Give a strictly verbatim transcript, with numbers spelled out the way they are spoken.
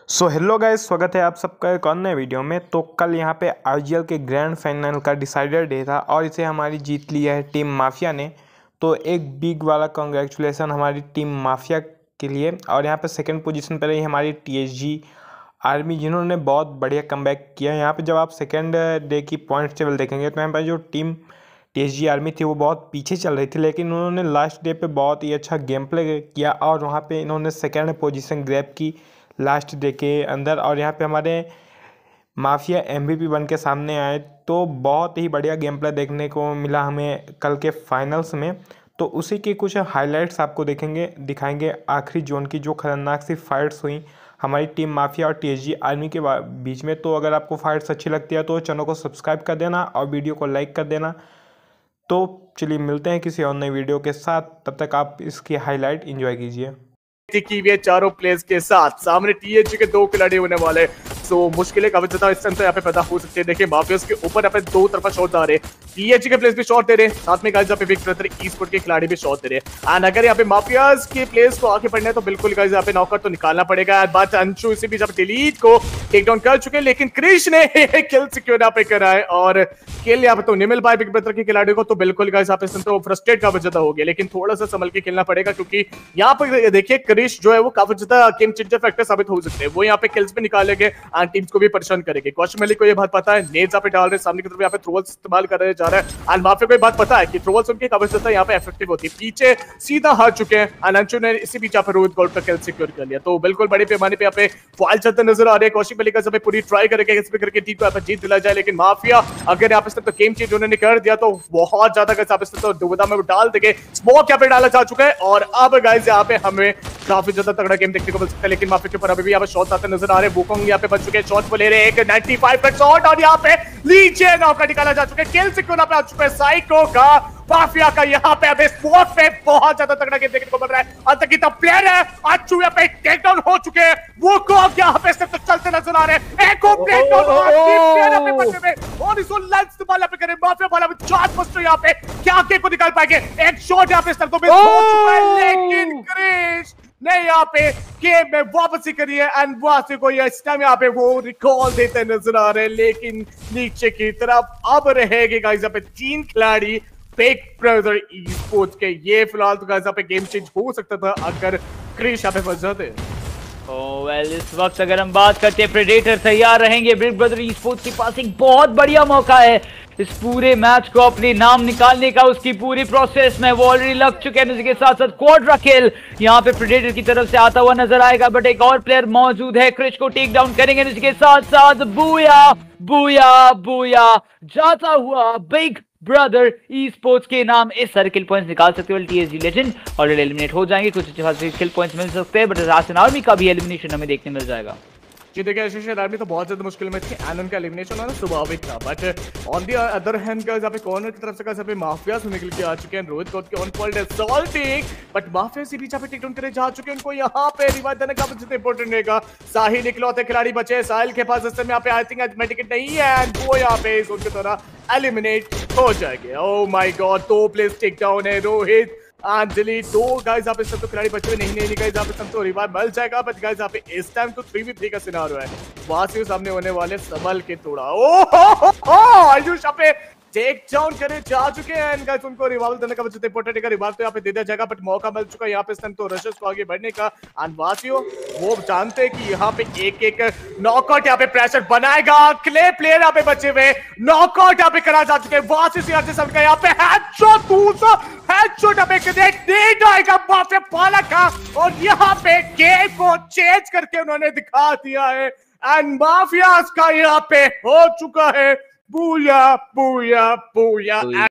So hello guys, स्वागत है आप सबका एक और नए वीडियो में। तो कल यहाँ पे आईजीएल के ग्रैंड फाइनल का डिसाइडर डे था और इसे हमारी जीत लिया है टीम माफिया ने। तो एक बिग वाला कॉन्ग्रेचुलेसन हमारी टीम माफिया के लिए। और यहाँ पे सेकंड पोजीशन पर रही हमारी टीएसजी आर्मी, जिन्होंने बहुत बढ़िया कमबैक किया। यहाँ पे जब आप सेकेंड डे की पॉइंट टेबल देखेंगे तो यहाँ पर जो टीम टीएसजी आर्मी थी वो बहुत पीछे चल रही थी, लेकिन उन्होंने लास्ट डे पे बहुत ही अच्छा गेम प्ले किया और वहाँ पे इन्होंने सेकेंड पोजीशन ग्रैब की लास्ट डे के अंदर। और यहाँ पे हमारे माफिया एमवीपी बन के सामने आए। तो बहुत ही बढ़िया गेम प्ले देखने को मिला हमें कल के फाइनल्स में। तो उसी की कुछ हाइलाइट्स आपको देखेंगे दिखाएंगे आखिरी जोन की, जो खतरनाक सी फाइट्स हुई हमारी टीम माफिया और टीएसजी आर्मी के बीच में। तो अगर आपको फाइट्स अच्छी लगती है तो चैनल को सब्सक्राइब कर देना और वीडियो को लाइक कर देना। तो चलिए मिलते हैं किसी और नई वीडियो के साथ, तब तक आप इसकी हाईलाइट एंजॉय कीजिए। की भी है चारों प्लेयर्स के साथ। सामने टीएचजी के दो खिलाड़ी होने वाले, सो मुश्किलें काफी ज्यादा इस टाइम तो यहाँ पे पैदा हो सकती है। देखिए माफियास के ऊपर यहाँ पे दो तरफा शॉट आ रहे हैं, टीएचजी के प्लेयर्स भी शॉट दे रहे हैं, साथ में गाइस यहाँ पे बिग ब्रदर ई-स्पोर्ट के खिलाड़ी भी शॉट दे रहे हैं। एंड अगर यहाँ पे माफियास के प्लेयर्स को आगे बढ़ना है तो बिल्कुल गाइस यहाँ पे नॉकआउट तो निकालना पड़ेगा। बात अंशु इसी बीच डिलीट को टेक डाउन कर चुके हैं, लेकिन क्रिश ने किल सिक्योर यहाँ पे करा है और किल यहाँ पे तो नहीं मिल पाए बिग ब्रदर के खिलाड़ी को। तो बिल्कुल गाइस यहाँ पे तो फ्रस्ट्रेट काफी ज्यादा हो गया, लेकिन थोड़ा सा संभल के खेलना पड़ेगा क्योंकि यहाँ पे देखिए क्रिश जो है वो काफी ज्यादा गेम चेंजर फैक्टर साबित हो सकते हैं। वो यहाँ पे किल्स भी निकालेंगे एंड टीम्स को भी परेशान करेंगे। कौशिक मलिक को ये बात पता है, नेट्स यहाँ पे डाल रहे, सामने की तरफ यहाँ पे थ्रोवल्स इस्तेमाल कर रहे जा रहे हैं एंड माफिया को ये बात पता है कि थ्रोवल्स उनकी काफी ज्यादा यहाँ पे इफेक्टिव होती है। पीछे सीधा हार चुके हैं एंड अंशु ने इसी बीच यहाँ पे रोहित गोल्ड का किल सिक्योर कर लिया। तो बिल्कुल बड़े पैमाने पे यहाँ पे फाइल चलते नजर आ रहे हैं। कौशिक मलिक का पूरी ट्राई करेंगे इस पे करके टीम को यहाँ पे जीत दिला जाए, लेकिन माफिया अगर यहाँ पे तो गेम चेंज उन्होंने कर दिया तो बहुत ज्यादा तो दुविधा में डाल देंगे। स्मोक यहाँ पे डाला जा चुका है और अब गाइस यहाँ पे हमें काफी ज्यादा तगड़ा गेम देखने को मिल सकता है। लेकिन माफिया के ऊपर अभी भी यहाँ पे शॉट्स आते नजर आ रहे हैं। वुकोंग यहाँ पे बच चुके हैं, शॉट को ले रहे हैं, एक नाइंटी फाइव का शॉट और यहाँ पे लीचे नॉक निकाला जा चुका है। किल सिक्योर पे आ चुका है साइको का, माफिया का यहाँ पे अभी स्पॉट पे बहुत ज्यादा तगड़ा गेम देखने को मिल रहा है। अंत की तो प्लेयर है अच्छू यहाँ पे टेक डाउन हो चुके हैं। वो को यहाँ पे सिर्फ तो चलते नजर आ रहे हैं। एक और टेक डाउन और इसको लेंस इस्तेमाल पे करें। माफिया वाला चार पोस्टर यहाँ पे क्या गेम को निकाल पाएंगे। एक शॉट यहाँ पे सिर्फ तो मिस हो चुका है, लेकिन क्रिश ने यहाँ पे गेम में वापसी करी है एंड वासी को इस टाइम यहाँ पे वो रिकॉल देते नजर आ रहे हैं। लेकिन नीचे की तरफ अब रहेगी गाइस यहाँ पे तीन खिलाड़ी बिग ब्रदर ई-स्पोर्ट्स के। ये फिलहाल तो गाइस यहाँ पे गेम चेंज हो सकता था अगर क्रिश यहाँ पे फंस जाते। ओह वेल, इस वक्त अगर हम बात करते हैं प्रेडेटर तैयार रहेंगे। बिग ब्रदर ई-स्पोर्ट्स के पास एक बहुत बढ़िया मौका है इस पूरे मैच को अपने नाम निकालने का। उसकी पूरी प्रोसेस में वो ऑलरेडी लग चुके हैं। उसके साथ साथ क्वाड्रा किल यहाँ पे प्रेडेटर की तरफ से आता हुआ नजर आएगा, बट एक और प्लेयर मौजूद है, क्रिश को टेक डाउन करेंगे। उसके साथ साथ बूया बूया बूया जाता हुआ बिग ब्रदर ई-स्पोर्ट्स के नाम इस सारे किल पॉइंट्स निकाल सकते हो। टीएसजी लेजेंड ऑलरेडी एलिमिनेट हो जाएंगे, कुछ अच्छे खासे किल पॉइंट्स मिल सकते हैं, बट राशन आर्मी का भी एलिमिनेशन हमें देखने मिल जाएगा। जी देखिए एसोसिएटेड आर्मी तो बहुत ज्यादा मुश्किल में थी एंड उनका एलिमिनेशन होना स्वाभाविक था, but on the other hand guys यहाँ पे कॉर्नर की तरफ से गाइस यहाँ पे माफियास निकल के आ चुके हैं। रोहित गौड के on point assaulting, but mafia से बीच पे टेक डाउन करे जा चुके हैं। उनको यहाँ पे रिवाइव देने का बहुत इंपॉर्टेंट रहेगा। साहिल इकलौते खिलाड़ी बचे, साहिल के पास इस समय यहाँ पे आई थिंक मेडिकेट नहीं है एंड वो यहाँ पे उनके द्वारा एलिमिनेट हो जाएंगे। ओह माय गॉड, दो प्लेस टेक डाउन है। रोहित अंजलि दो गाइस यहाँ पे सब तो खिलाड़ी बचे हुए नहीं नहीं गाइस यहाँ पे सब तो रिवाइव मिल जाएगा, बट गाइस यहाँ पे इस टाइम तो थ्री वी थ्री का सिनारियो है। वहां से सामने होने वाले संभल के थोड़ा ओह आयुष यहाँ पे टेक डाउन करे जा चुके हैं एंड गाइस उनको रिवाइव देने का बहुत इंपॉर्टेंट है। रिवाइव तो यहाँ पे दे दिया जाएगा, बट मौका मिल चुका है यहाँ पे इस टाइम तो रशेस को आगे बढ़ने का एंड वासियो वो जानते हैं कि यहाँ पे एक एक नॉकआउट यहाँ पे प्रेशर बनाएगा। क्ले प्लेयर यहाँ पे बचे हुए, नॉकआउट यहाँ पे करा जा चुके हैं। वासियो से यहाँ पे यहाँ पे हेडशॉट दूसरा हेडशॉट यहाँ पे कनेक्ट नहीं जाएगा माफिया पाला का और यहाँ पे गेम को चेंज करके उन्होंने दिखा दिया है एंड माफियास का यहाँ पे हो चुका है बूया बूया बूया।